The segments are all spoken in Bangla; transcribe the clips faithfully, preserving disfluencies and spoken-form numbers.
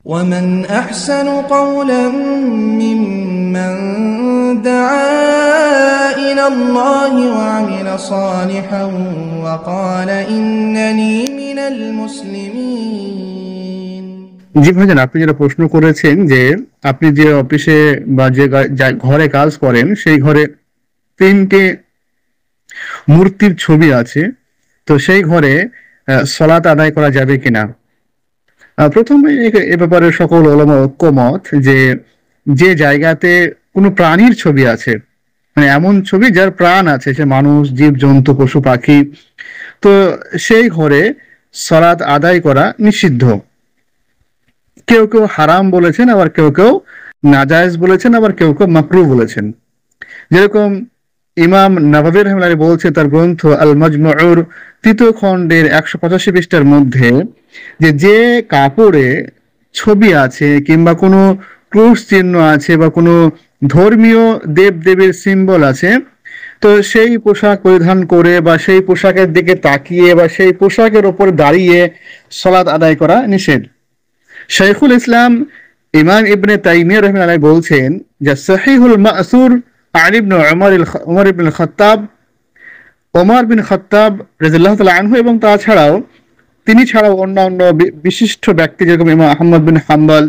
ومن أحسن قولا ممن دعا إلى الله وعمل صالحا وقال إنني من المسلمين। জি ভাইজান, আপনি যেটা প্রশ্ন করেছেন যে আপনি যে অফিসে বা যে ঘরে কাজ করেন সেই ঘরে তিনটে মূর্তির ছবি আছে, তো সেই ঘরে সালাত আদায় করা যাবে কিনা। প্রথমে এ ব্যাপারে সকল উলামা ঐক্যমত যে যে জায়গাতে কোনো প্রাণীর ছবি আছে, মানে এমন ছবি যার প্রাণ আছে, সে মানুষ, জীব জন্তু, পশু পাখি, তো সেই ঘরে সালাত আদায় করা নিষিদ্ধ। কেউ কেউ হারাম বলেছেন, আবার কেউ কেউ নাজায়েজ বলেছেন, আবার কেউ কেউ মাকরুহ বলেছেন। যেরকম ইমাম নাওয়াবী রাহিমাহুল্লাহ বলছে তার গ্রন্থ আল মাজমুউর তৃতীয় খণ্ডের একশো পঁচাশি পৃষ্ঠার মধ্যে যে যে কাপড়ে ছবি আছে কিংবা কোনো ক্রুশ চিহ্ন আছে বা কোনো ধর্মীয় দেব দেবীর সিম্বল আছে, তো সেই পোশাক পরিধান করে বা সেই পোশাকের দিকে তাকিয়ে বা সেই পোশাকের ওপর দাঁড়িয়ে সালাত আদায় করা নিষেধ। শাইখুল ইসলাম ইমাম ইবনে তাইমিয়া রাহিমাহুল্লাহ বলছেন যে সহিহুল মাসুর আন ইবনে উমর উমর ইবনে খাত্তাব ওমর বিন খাত্তাব রাদিয়াল্লাহু তাআলা আনহু এবং তাছাড়াও তিনি ছাড়াও অন্যান্য বিশিষ্ট ব্যক্তি যেরকম ইমাম আহমদ বিন হাম্বল,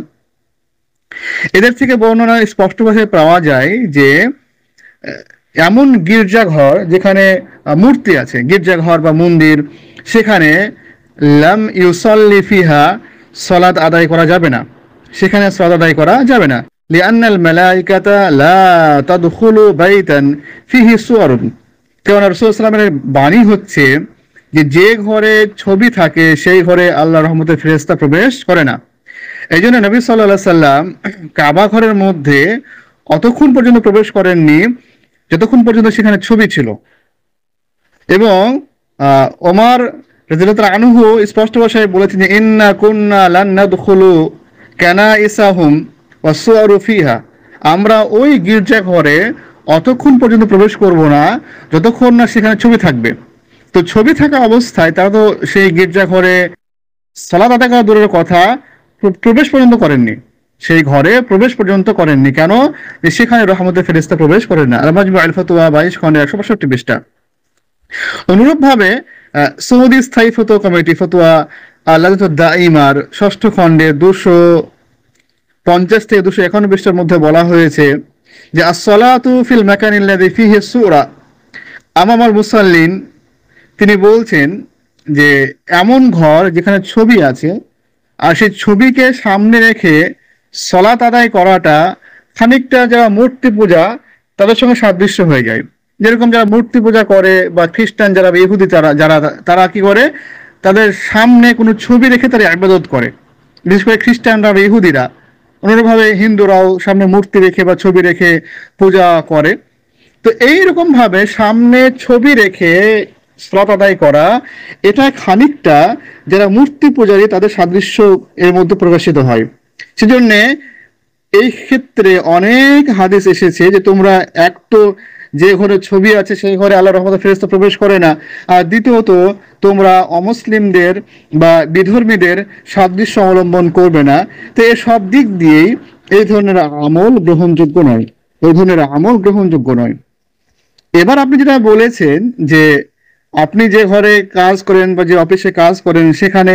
এদের থেকে বর্ণনা স্পষ্ট ভাষায় পাওয়া যায় যে এমন গির্জাঘর যেখানে মূর্তি আছে, গির্জাঘর বা মন্দির, সেখানে লাম ইউসাল্লি ফিহা সালাত আদায় করা যাবে না, সেখানে সালাত আদায় করা যাবে না। লিআন্নাল মালাইকাতা লা তাদখুলু বাইতান ফিহি সুওয়ারুন, কারণ রাসূল সাল্লাল্লাহু আলাইহি ওয়াসাল্লামের বাণী হচ্ছে যে যে ঘরে ছবি থাকে সেই ঘরে আল্লাহর রহমতের ফেরেশতা প্রবেশ করে না। এই জন্য নবী সাল্লাল্লাহু আলাইহি ওয়াসাল্লাম কাবা ঘরের মধ্যে অতক্ষণ পর্যন্ত প্রবেশ করেননি যতক্ষণ পর্যন্ত সেখানে ছবি ছিল। এবং ওমর রাদিয়াল্লাহু তাআলা আনহু স্পষ্ট ভাষায় বলেছেন যে ইন্না কুন্না লান নাদখুলু কানাইসাহুম ওয়াসুয়ারু ফিহা, আমরা ওই গির্জা ঘরে অতক্ষণ পর্যন্ত প্রবেশ করব না যতক্ষণ না সেখানে ছবি থাকবে। তো ছবি থাকা অবস্থায় তারা তো সেই গির্জা ঘরে সালাত আদায় করা দূরের কথা, প্রবেশ পর্যন্ত করেননি, সেই ঘরে প্রবেশ পর্যন্ত করেননি। কেন? সেখানে রহমতের ফেরেশতা প্রবেশ করেন না। আল মাজমু আল ফতোয়া বাইশ খন্ডে একশো বাষট্টি পৃষ্ঠা। অনুরূপ ভাবে সৌদি স্থায়ী ফতোয়া কমিটি ফতোয়া লাজাতুদ দাইমার ষষ্ঠ খণ্ডে দুশো পঞ্চাশ থেকে দুশো একান্ন পৃষ্ঠার মধ্যে বলা হয়েছে যে as-salatu fil makani alladhi fihi সূরা আমামাল মুসাল্লিন, তিনি বলছেন যে এমন ঘর যেখানে ছবি আছে আর সেই ছবিকে সামনে রেখে সালাত আদায় করাটা খানিকটা যারা মূর্তি পূজা তাদের সঙ্গে সাদৃশ্য হয়ে যায়। যেরকম যারা মূর্তি পূজা করে বা খ্রিস্টান যারা ইহুদি তারা যারা তারা কি করে, তাদের সামনে কোনো ছবি রেখে তারা ইবাদত করে, বিশেষ করে খ্রিস্টানরা বা ইহুদিরা। অনুরূপভাবে হিন্দুরাও সামনে মূর্তি রেখে বা ছবি রেখে পূজা করে। তো এইরকম ভাবে সামনে ছবি রেখে সালাত আদায় করা, এটা খানিকটা যারা মূর্তি পূজারী তাদের সাদৃশ্য এর মধ্যে প্রকাশিত হয়। সেজন্য এই ক্ষেত্রে অনেক হাদিস এসেছে যে তোমরা এক তো যে ঘরে ছবি আছে সেই ঘরে আল্লাহর রহমতের ফেরেশতা প্রবেশ করে না, আর দ্বিতীয়ত তোমরা অমুসলিমদের বা বিধর্মীদের সাদৃশ্য অবলম্বন করবে না। তো এই সব দিক দিয়েই এই ধরনের আমল গ্রহণযোগ্য নয়, এই ধরনের আমল গ্রহণযোগ্য নয়। এবার আপনি যেটা বলেছেন যে আপনি যে ঘরে কাজ করেন বা যে অফিসে কাজ করেন সেখানে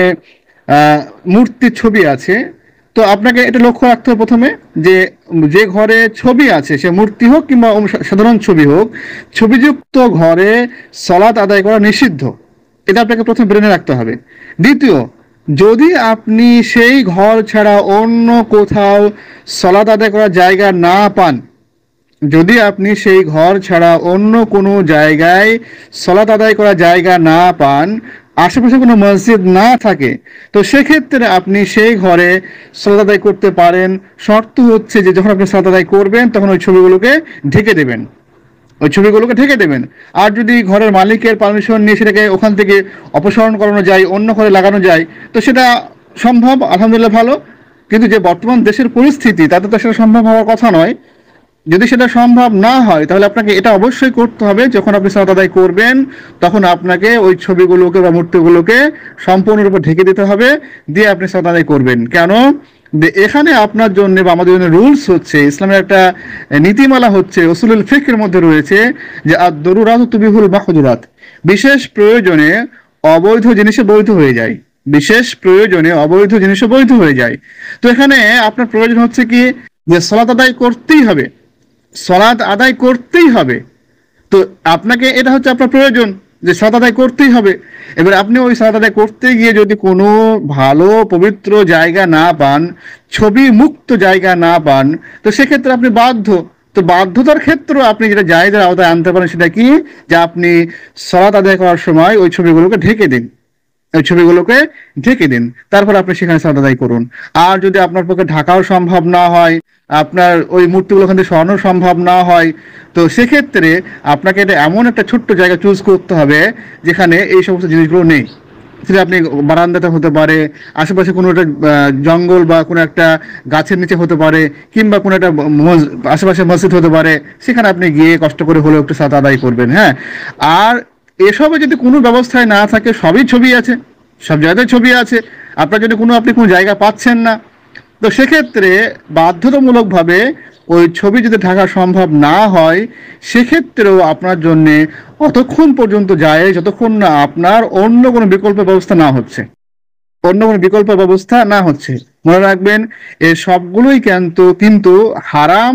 মূর্তির ছবি আছে, তো আপনাকে এটা লক্ষ্য রাখতে হবে প্রথমে যে যে ঘরে ছবি আছে সে মূর্তি হোক কিংবা সাধারণ ছবি হোক, ছবিযুক্ত ঘরে সালাত আদায় করা নিষিদ্ধ, এটা আপনাকে প্রথমে ব্রেনে রাখতে হবে। দ্বিতীয়, যদি আপনি সেই ঘর ছাড়া অন্য কোথাও সালাত আদায় করার জায়গা না পান, যদি আপনি সেই ঘর ছাড়া অন্য কোনো জায়গায় সালাত আদায় করার জায়গা না পান, আশেপাশে কোনো মসজিদ না থাকে, তো সেক্ষেত্রে আপনি সেই ঘরে সালাত আদায় করতে পারেন। শর্ত হচ্ছে যে যখন আপনি সালাত আদায় করবেন তখন ওই ছবিগুলোকে ঢেকে দেবেন, ওই ছবিগুলোকে ঢেকে দেবেন। আর যদি ঘরের মালিকের পারমিশন নিয়ে সেটাকে ওখান থেকে অপসারণ করানো যায়, অন্য ঘরে লাগানো যায়, তো সেটা সম্ভব, আলহামদুলিল্লাহ ভালো। কিন্তু যে বর্তমান দেশের পরিস্থিতি তাতে তো সেটা সম্ভব হওয়ার কথা নয়। যদি সেটা সম্ভব না হয় তাহলে আপনাকে এটা অবশ্যই করতে হবে, যখন আপনি সালাত আদায় করবেন তখন আপনাকে ওই ছবিগুলোকে বা মূর্তিগুলোকে সম্পূর্ণরূপে ঢেকে দিতে হবে, দিয়ে আপনি সালাত আদায় করবেন। কেন? যে এখানে আপনার জন্য বা আমাদের জন্য রুলস হচ্ছে, ইসলামের একটা নীতিমালা হচ্ছে, উসুলুল ফিকহের মধ্যে রয়েছে যে আদ-দরুরাতু তুবিহুল মাহজুরাত, বিশেষ প্রয়োজনে অবৈধ জিনিসে বৈধ হয়ে যায়, বিশেষ প্রয়োজনে অবৈধ জিনিসও বৈধ হয়ে যায়। তো এখানে আপনার প্রয়োজন হচ্ছে কি যে সালাত আদায় করতেই হবে, সালাত আদায় করতেই হবে। তো আপনাকে এটা হচ্ছে আপনার প্রয়োজন যে সালাত আদায় করতেই হবে। এবার আপনি ওই সালাত আদায় করতে গিয়ে যদি কোনো ভালো পবিত্র জায়গা না পান, ছবি মুক্ত জায়গা না পান, তো সেক্ষেত্রে আপনি বাধ্য। তো বাধ্যতার ক্ষেত্রে আপনি যেটা জায়েজের আওতায় আনতে পারেন সেটা কি, যে আপনি সালাত আদায় করার সময় ওই ছবিগুলোকে ঢেকে দিন, ওই ছবিগুলোকে ঢেকে দিন, তারপর আপনি সেখানে সালাত আদায় করুন। আর যদি আপনার পক্ষে ঢাকাও সম্ভব না হয়, আপনার ওই মূর্তিগুলো ওখান থেকে সরানো সম্ভব না হয়, তো সেক্ষেত্রে আপনাকে এটা এমন একটা ছোট্ট জায়গা চুজ করতে হবে যেখানে এই সমস্ত জিনিসগুলো নেই। সেটা আপনি বারান্দাতে হতে পারে, আশেপাশে কোনো একটা জঙ্গল বা কোনো একটা গাছের নিচে হতে পারে, কিংবা কোনো একটা আশেপাশে মসজিদ হতে পারে, সেখানে আপনি গিয়ে কষ্ট করে হলেও একটু সালাত আদায় করবেন। হ্যাঁ, আর এসবে যদি কোনো ব্যবস্থায় না থাকে, সবই ছবি আছে, সব জায়গায় ছবি আছে, আপনার যদি কোনো আপনি কোনো জায়গা পাচ্ছেন না, তো সেক্ষেত্রে বাধ্যতামূলকভাবে ওই ছবি যদি ঢাকা সম্ভব না হয়, সেক্ষেত্রেও আপনার জন্যে অতক্ষণ পর্যন্ত যায় যতক্ষণ না আপনার অন্য কোনো বিকল্প ব্যবস্থা না হচ্ছে, অন্য কোনো বিকল্প ব্যবস্থা না হচ্ছে। মনে রাখবেন এই সবগুলোই কিন্তু কিন্তু হারাম,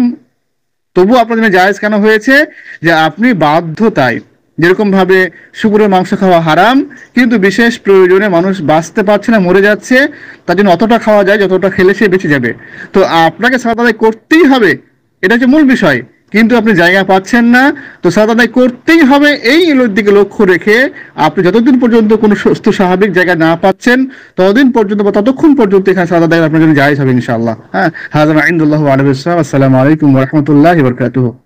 তবু আপনার জন্য জায়েজ কেন হয়েছে, যে আপনি বাধ্যতায়, যেরকম ভাবে শুকরের মাংস খাওয়া হারাম, কিন্তু বিশেষ প্রয়োজনে মানুষ বাঁচতে পারছে না, মরে যাচ্ছে, তার জন্য অতটা খাওয়া যায় যতটা খেলে সে বেঁচে যাবে। তো আপনাকে সালাত আদায় করতেই হবে, এটা হচ্ছে মূল বিষয়, কিন্তু আপনি জায়গা পাচ্ছেন না, তো সালাত আদায় করতেই হবে। এই এলোর দিকে লক্ষ্য রেখে আপনি যতদিন পর্যন্ত কোনো সুস্থ স্বাভাবিক জায়গা না পাচ্ছেন, ততদিন পর্যন্ত বা ততক্ষণ পর্যন্ত এখানে সালাত আদায় আপনার জন্য জায়েজ হবে ইনশাআল্লাহ। হ্যাঁ, হাযা মা ইনদাল্লাহি ওয়া আলাইহি ওয়াসাল্লাম। আসসালামু আলাইকুম ওয়া রাহমাতুল্লাহি ওয়া বারাকাতুহু।